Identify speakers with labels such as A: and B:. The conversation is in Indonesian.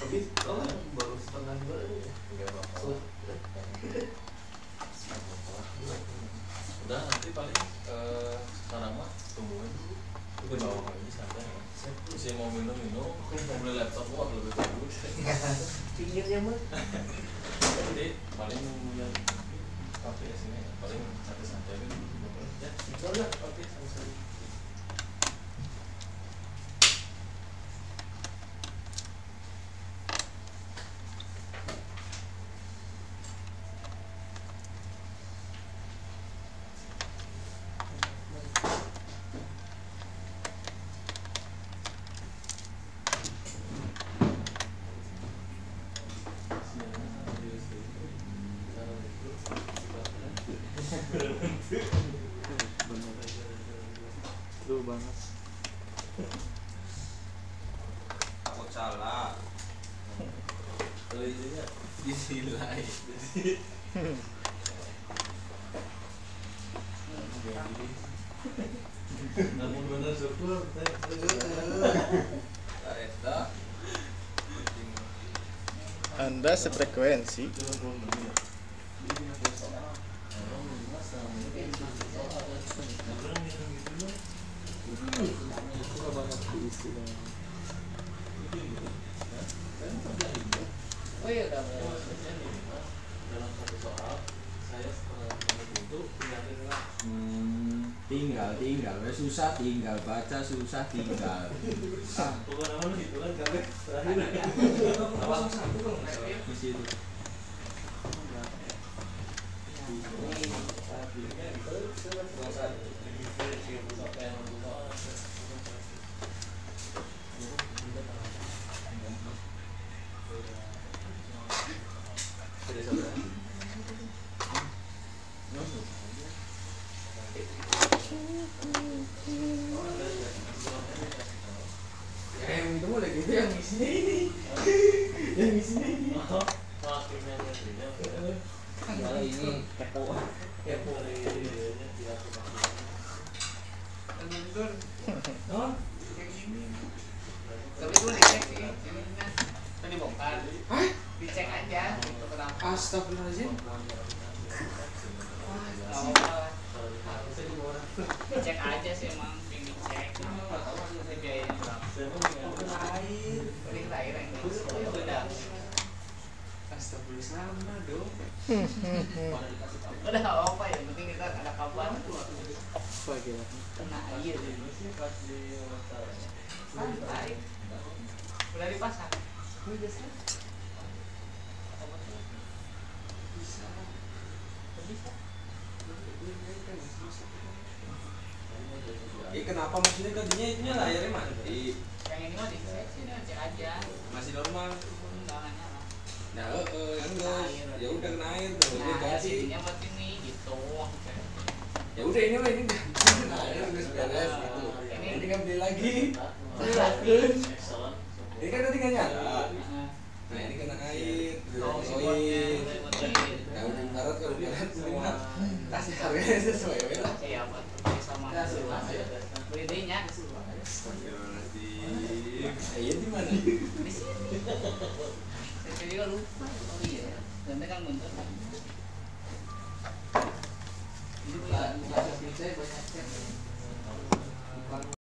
A: Tapi baru setengah dua ya. Enggak apa-apa. Udah nanti paling sekarang mah tungguin dulu. Itu bawa lagi santai ya. Saya mau minum-minum, mau beli laptop wah lebih bagus.
B: Pinggirnya mah.
A: Jadi paling nungguin kafe sini paling santai-santai gitu. Ya, soalnya oke sama-sama.
C: Lu banget.
D: Takut salah.
A: Kalau itunya disilai. Namun benar syukur,
C: Anda sefrekuensi.
B: Oh iya udah.
A: Dalam satu soal saya setelah itu
D: Tinggal susah tinggal baca susah tinggal.
A: bukan apa gitu kan kabeh terakhir.
D: Apa satu kalau di situ. Yang itu mulai gitu yang di sini ini. Yang di sini ini.
B: Kalau ini kepo.
D: Oh,
B: Tapi itu dicek sih, ini kan tadi bongkar.
D: hah?
B: Dicek aja gitu kenapa.
D: Astagfirullahaladzim.
B: Dicek aja sih emang pengen dicek. Tapi biayanya berapa?
D: Air.
B: Beli air yang itu udah.
D: Astagfirullah sama dong.
B: Udah apa ya, penting kita ada kabar.
C: Apa gitu?
B: Kena air. Santai. Udah dipasang.
D: Kenapa maksudnya gajinya itunya layarnya mati?
B: Yang ini mah dicek sih, cek aja.
D: Masih normal.
B: Undangannya lah.
D: Nah, enggak. Ya udah kena air, udah
B: Nah,
D: ganti.
B: sininya buat ini gitu.
D: Ya udah ini mah ini ganti kena air udah beres gitu. Ini kan beli lagi. Ini kan tadi nggak nyala. Nah ini kena air,
B: Oh,
D: dirosoin. Nah udah barat kalau barat semua kasih harganya sesuai lah.
B: Iya, buat sama. Beli dehnya.
D: Astagfirullahaladzim. Iya di mana?
B: Di sini. Saya juga lupa. Oh iya. Nanti kan bentar. Ini banyak cek.